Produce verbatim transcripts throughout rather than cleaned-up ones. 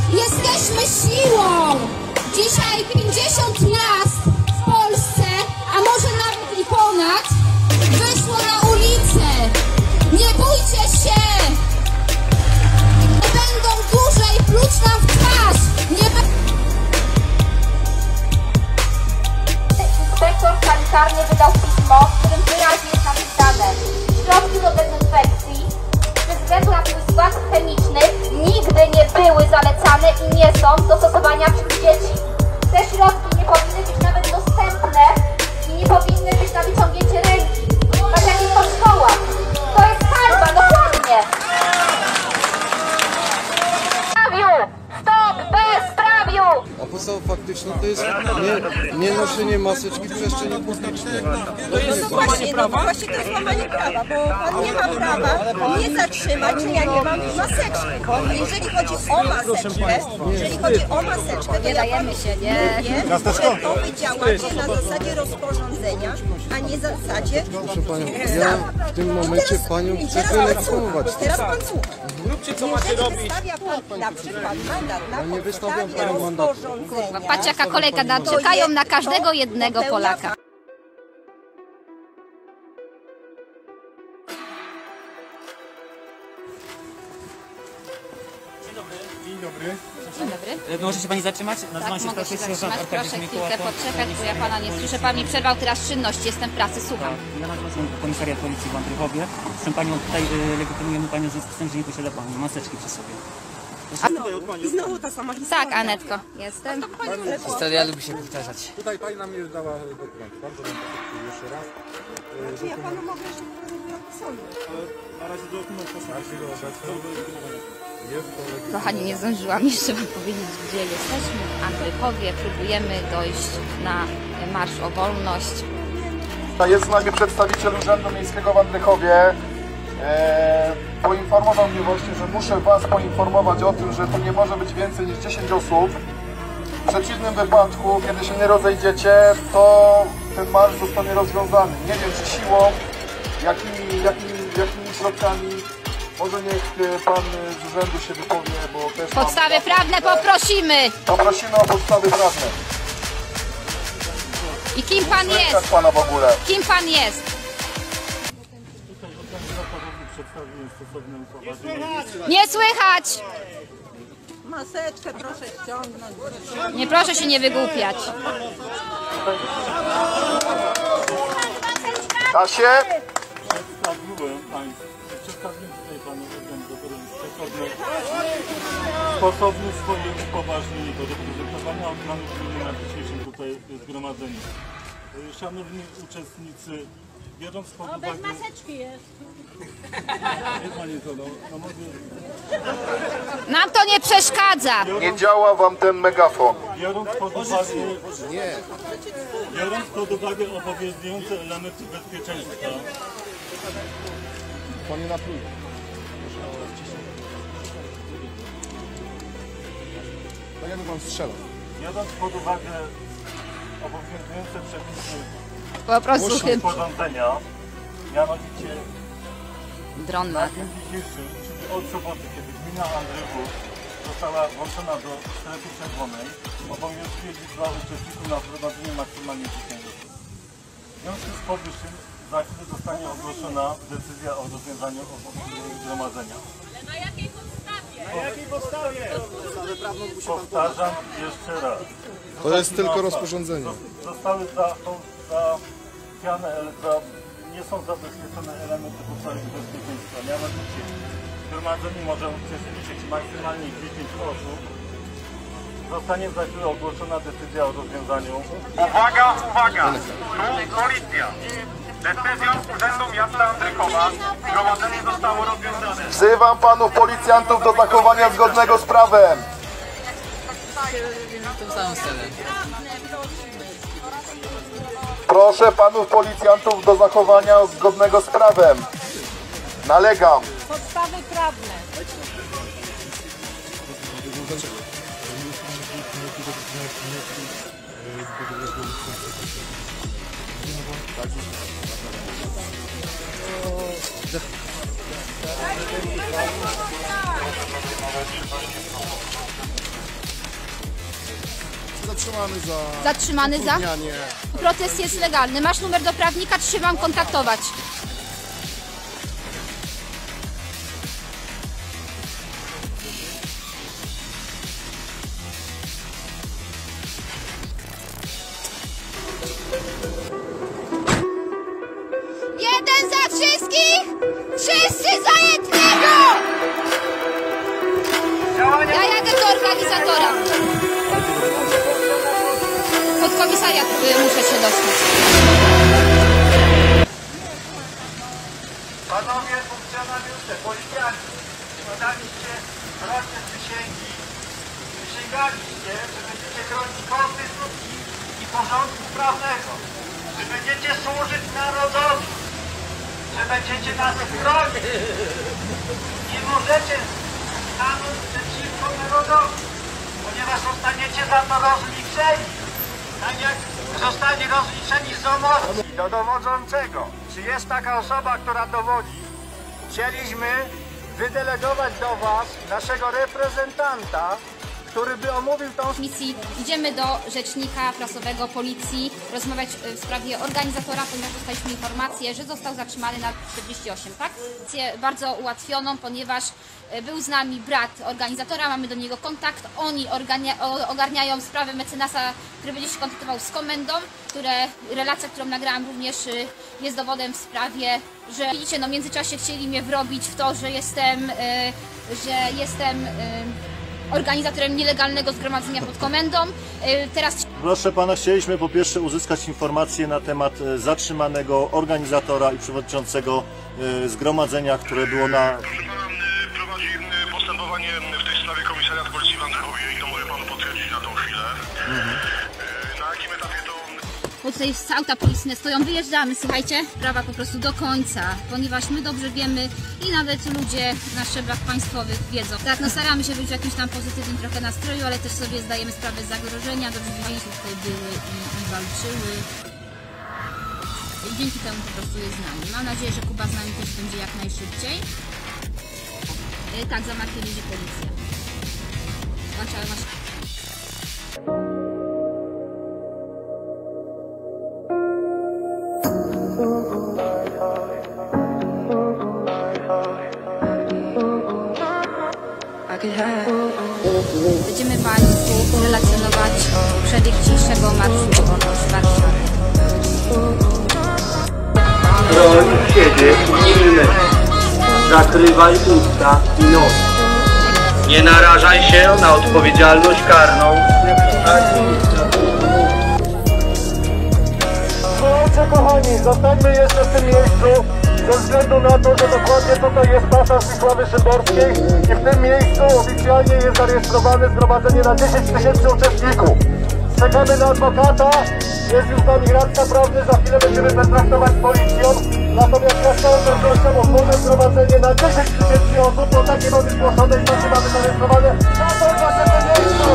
Jesteśmy siłą! Dzisiaj pięćdziesiąt miast w Polsce, a może nawet i ponad, wyszło na ulicę. Nie bójcie się! Nie będą dłużej pluć nam w twarz! Nie be... Inspektor sanitarny wydał pismo, w którym wyraźnie jest napisane: środki do dezynfekcji ze względu na swój skład chemiczny nigdy nie były zalecane i nie są do stosowania wśród dzieci. Te środki nie powinny być nawet dostępne i nie powinny być na wyciągnięcie ręki, tak jak jest w szkołach. To jest hańba, dokładnie. Stop bezprawiu! A podstawą faktyczną to jest nie, nie noszenie maseczki w przestrzeni publicznej. To jest złamanie prawa? Właśnie to jest złamanie prawa, bo pan nie ma prawa mnie zatrzymać, czy ja nie mam maseczki. Jeżeli chodzi o maseczkę, jeżeli chodzi o maseczkę, to ja panu mówię, że to wy działacie na zasadzie rozporządzenia, a nie zasadzie... Proszę Panią, ja w tym momencie Panią chcę wylegitymować. Teraz pan słucha. Róbcie co macie robić. Wystawia pan na przykład mandat na nie wystawiam podstawie panu mandatu. rozporządzenia. Patrz jaka kolejka, czekają na każdego jednego Polaka. Dzień dobry. Dzień dobry. Może się Pani zatrzymać? Nazywam Tak, się mogę się profesor zatrzymać. Arkadiusz Proszę Mikołaj. chwilkę poczekać, bo ja Pana nie słyszę. Pan mi przerwał teraz czynność, jestem w pracy, słucham. Ja nazywam się komisariat policji w Andrychowie. Proszę Panią, tutaj y, legitymujemy Panią w związku z tym, że nie posiada Pani maseczki przy sobie. I znowu ta sama historia. Tak, Anetko, jestem. Historia lubi się powtarzać. Tutaj Pani nam już dała dokument. Bardzo Wam podziękuję jeszcze raz. Czy ja panu mogę jeszcze pokazać na sądzie? Na razie dokument Kochani, nie zdążyłam jeszcze Wam powiedzieć, gdzie jesteśmy. W Andrychowie próbujemy dojść na Marsz o Wolność. Jest z nami przedstawiciel Urzędu Miejskiego w Andrychowie. Eee, poinformował mnie właśnie, że muszę Was poinformować o tym, że tu nie może być więcej niż dziesięć osób. W przeciwnym wypadku, kiedy się nie rozejdziecie, to ten marsz zostanie rozwiązany. Nie wiem, czy siłą, jakimi, jakimi, jakimi środkami. Może niech Pan z urzędu się wypowie, bo też... Podstawy mam... prawne poprosimy! Poprosimy o podstawy prawne. I kim Pan jest? Pana w ogóle. Kim Pan jest? Nie słychać! Maseczkę proszę ściągnąć. Nie, proszę się nie wygłupiać. Da się? Przedstawiłem Państwu, przedstawiłem tutaj Panu organizatorowi stosowne, stosowne swoje upoważnienie do reprezentowania odmiany gminy na dzisiejszym tutaj zgromadzeniu. Szanowni uczestnicy, biorąc pod uwagę... Bez maseczki jest. Nie, Panie to, no, no mogę... Nam to nie przeszkadza. Nie działa Wam ten megafon. Biorąc pod uwagę... Nie. Biorąc pod uwagę obowiązujące elementy bezpieczeństwa... Panie na plus. To ja bym Wam strzelał. Biorąc pod uwagę obowiązujące przepisy Po prostu chyba. porządzenia, mianowicie Dron na ma. dzień dzisiejszy, czyli od soboty, kiedy gmina Andrychów została włączona do strefy czerwonej, obowiązuje liczba uczestników na zgromadzeniu maksymalnie dziesięć osób. W związku z powyższym za chwilę zostanie ogłoszona decyzja o rozwiązaniu zgromadzenia. Ale na jakiej podstawie? Na jakiej podstawie? Powtarzam jeszcze raz. To jest tylko rozporządzenie. Zostały za, za, za, nie są zabezpieczone elementy podstawy bezpieczeństwa. Mianowicie w zgromadzeniu może uczestniczyć maksymalnie dziesięć osób. Zostanie za chwilę ogłoszona decyzja o rozwiązaniu. Uwaga, uwaga! Tu policja. Decyzją Urzędu Miasta Andrychowa zgromadzenie zostało rozwiązane. Wzywam panów policjantów do zachowania zgodnego z prawem. W tym samym celu. Proszę panów policjantów do zachowania zgodnego z prawem. Nalegam. Podstawy prawne. zatrzymany za... Zatrzymany za? utrudnianie. Protest jest legalny. Masz numer do prawnika, czy się mam kontaktować? Jeden za wszystkich! Wszyscy za jednego! Ja jadę do organizatora. Pod komisariat y, muszę się dostać. Panowie funkcjonariusze, policjanci, składaliście roczne przysięgi, przysięgaliście, że będziecie chronić konstytucji i porządku prawnego, że będziecie służyć narodowi, że będziecie nas chronić. Nie możecie stanąć przeciwko narodowi, ponieważ zostaniecie za to rozliczeni. Tak jak zostali rozliczeni z emocji do dowodzącego. Czy jest taka osoba, która dowodzi? Chcieliśmy wydelegować do Was naszego reprezentanta, który by omówił tą... Misji. Idziemy do rzecznika prasowego policji rozmawiać w sprawie organizatora, ponieważ dostaliśmy informację, że został zatrzymany na czterdzieści osiem, tak? Bardzo ułatwioną, ponieważ był z nami brat organizatora, mamy do niego kontakt. Oni ogarniają sprawę mecenasa, który będzie się kontaktował z komendą, które relacja, którą nagrałam, również jest dowodem w sprawie, że widzicie, no w międzyczasie chcieli mnie wrobić w to, że jestem, że jestem organizatorem nielegalnego zgromadzenia pod komendą. Teraz... Proszę Pana, chcieliśmy po pierwsze uzyskać informacje na temat zatrzymanego organizatora i przewodniczącego zgromadzenia, które było na... Proszę Pana, prowadzi postępowanie w tej sprawie komisariat policji w Andrychowie i to mogę Panu potwierdzić na tą chwilę. Mhm. Na jakim etapie to... Bo tutaj auta policyjne stoją, wyjeżdżamy, słuchajcie, sprawa po prostu do końca, ponieważ my dobrze wiemy i nawet ludzie na szczeblach państwowych wiedzą. Tak, no staramy się być w jakimś tam pozytywnym trochę nastroju, ale też sobie zdajemy sprawę z zagrożenia, dobrze widzieli, że tutaj były i, i walczyły. I dzięki temu po prostu jest z nami. Mam nadzieję, że Kuba z nami też będzie jak najszybciej. Yy, tak, za markiem jedzie policja. Patrz, ale masz... Będziemy Państwu relacjonować przebieg dzisiejszego Marszu o Wolność w Warszawie. Broń siebie i innych. Zakrywaj usta i nos. Nie narażaj się na odpowiedzialność karną. Słuchajcie kochani, zostańmy jeszcze w tym miejscu ze względu na to, że dokładnie tutaj jest pasaż Wisławy Szymborskiej i w tym miejscu oficjalnie jest zarejestrowane zgromadzenie na dziesięć tysięcy uczestników. Czekamy na adwokata, jest już z nami radca prawny, za chwilę będziemy pertraktować z policją. Natomiast ja z całą pewnością otworzę zgromadzenie na dziesięć tysięcy osób, bo takie mamy zgłoszone i takie mamy zarejestrowane. Na to właśnie w tym miejscu!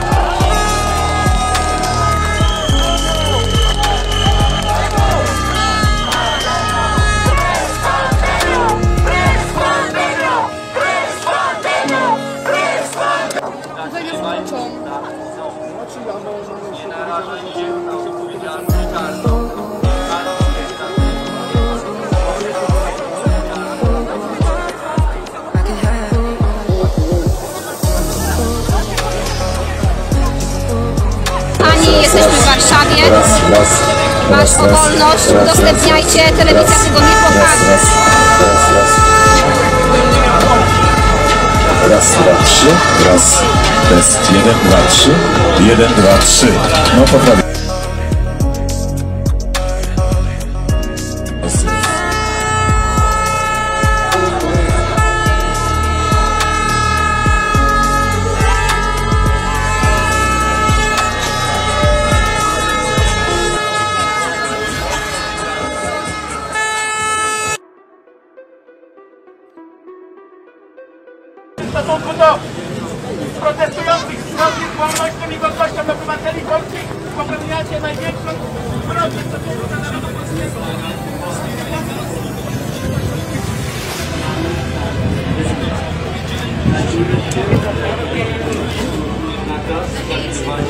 Nie narażaj się na odpowiedzialność karną. Pani, jesteśmy w Warszawie. Marsz o wolność. Udostępniajcie. Telewizja tego nie pokaże. Raz, dwa, trzy, raz, test, jeden, dwa, trzy, jeden, dwa, trzy, no poprawię. W stosunku do protestujących z wrogiem wolnością i godnością obywateli polskich popełniacie największą zbrodnię w stosunku do narodu polskiego.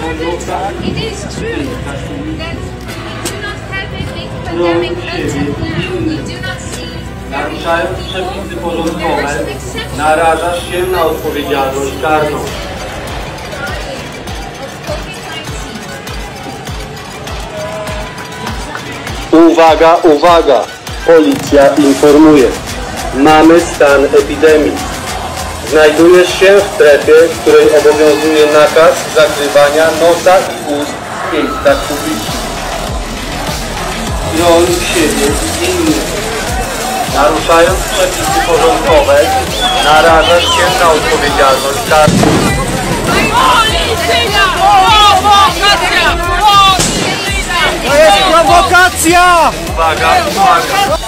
It is true that we do not have a big pandemic until now. We do not see Naruszając przepisy porządkowe, narażasz się na odpowiedzialność karną. Uwaga, uwaga! Policja informuje. Mamy stan epidemii. Znajdujesz się w strefie, w której obowiązuje nakaz zakrywania nosa i ust w miejscach publicznych. Chroni siebie i innych. Naruszając przepisy porządkowe, narażasz się na odpowiedzialność karną. To jest prowokacja! Uwaga, uwaga!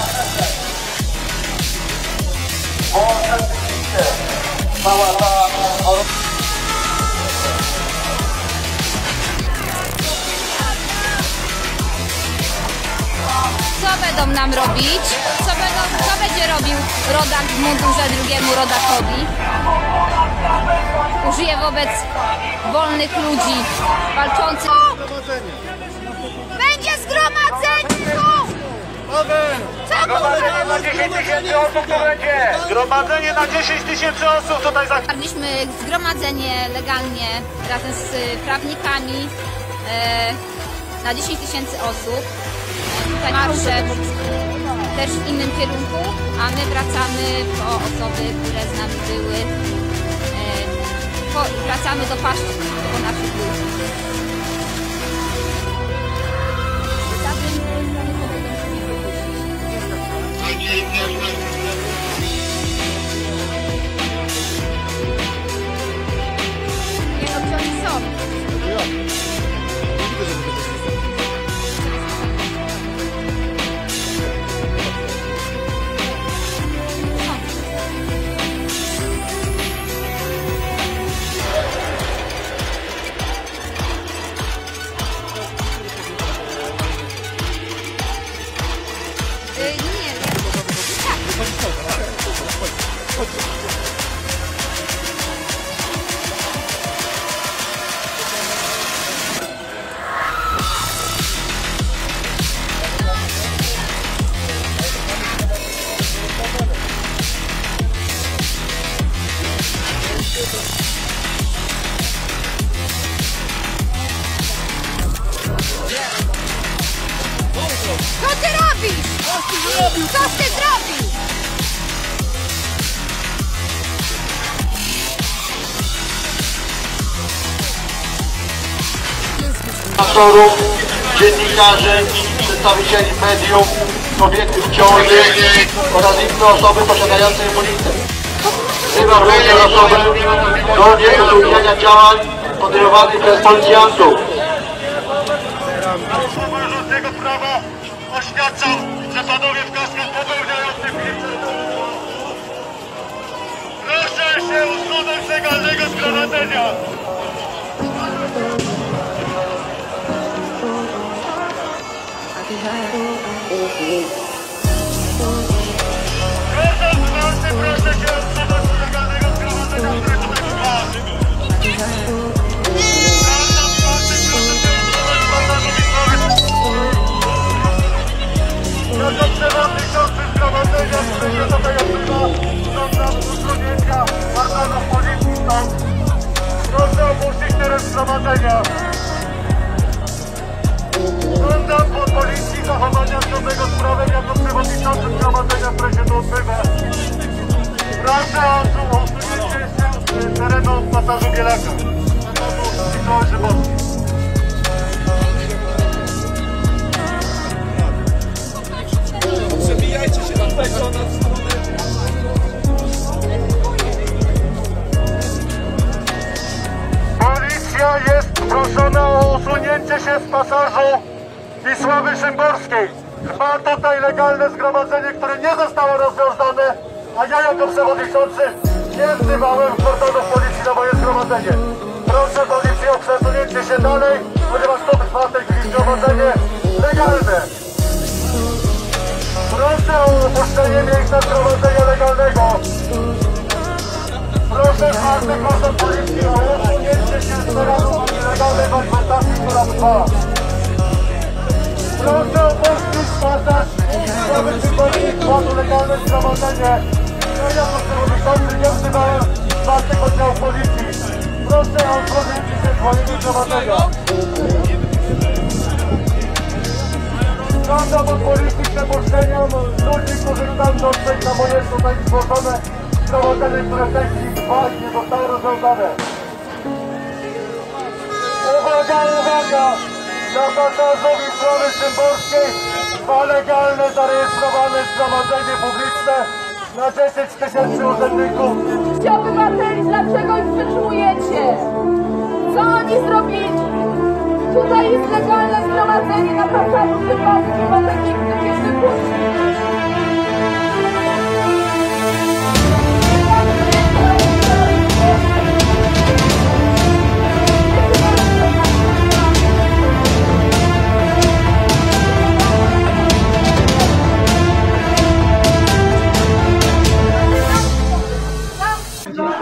Co będą nam robić? Co, będą, co będzie robił rodak w mundurze drugiemu rodakowi? Użyje wobec wolnych ludzi walczących. Będzie zgromadzenie! Zgromadzenie na dziesięć tysięcy osób to będzie! Zgromadzenie na dziesięć tysięcy osób tutaj za... Zawarliśmy zgromadzenie legalnie razem z prawnikami e, na dziesięć tysięcy osób. Tutaj marsze też w innym kierunku, a my wracamy po osoby, które z nami były. E, po, wracamy do paszczy, do naszych ludzi. Nie no, gdzie oni są? Co ty robisz? Co ty zrobisz? Pastorów, dziennikarzy, przedstawicieli mediów, kobiety w ciąży oraz inne osoby posiadające immunitet. Wzywam również osoby do nieutrudniania działań podejmowanych przez policjantów. Osoba rządnego prawa oświadczam, że panowie w kaskach popełniający przestępstwo. Proszę się usunąć z legalnego zgromadzenia. Proszę wsparty, proszę się usunąć z legalnego zgromadzenia, które tutaj trwa. Jako przewodniczący zgromadzenia, który się tutaj odbywa, żądam usunięcia organów policji stąd. Proszę opuścić teren zgromadzenia. Żądam od policji zachowania zgodnego z prawem jako przewodniczący zgromadzenia, które się tu odbywa. Proszę o usunięcie się z terenu pasażu Bielaka. Pasażu Mikołaj Szybowski. Przebijajcie się do tego na stronę. Policja jest proszona o usunięcie się z pasażu Wisławy Szymborskiej. Trwa tutaj legalne zgromadzenie, które nie zostało rozwiązane, a ja jako przewodniczący nie wzywałem kordonów policji na moje zgromadzenie. Proszę policję o przesunięcie się dalej, ponieważ to trwa w tej chwili zgromadzenie legalne. Proszę o opuszczenie miejsca zgromadzenia legalnego. Proszę czwarty proszę policji o usunięcie się z terenu nielegalnej manifestacji, która trwa. Proszę o polski spadać, sprawy wyborczych, władzu legalne zgromadzenie. No ja to przewodniczący nie wzywałem czwartego oddziału policji. Proszę o odpowiedzi się dzwonienia zgromadzenia. Żądam od policji przepuszczenia ludzi, którzy chcą dotrzeć na moje tutaj zgłoszone zgromadzenie, które w tej chwili trwa i nie zostało rozwiązane. Uwaga, uwaga! Na Tatarzowi Sprawy Szymborskiej dwa legalne, zarejestrowane zgromadzenie publiczne na dziesięć tysięcy urzędników. Obywateli, dlaczego ich wstrzymujecie? Co oni zrobili? Tutaj jest legalne zgromadzenie na Tatarzu Szymborskiej, nie może nikt nie wypuścić.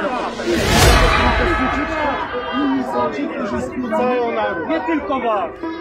Nie tylko was!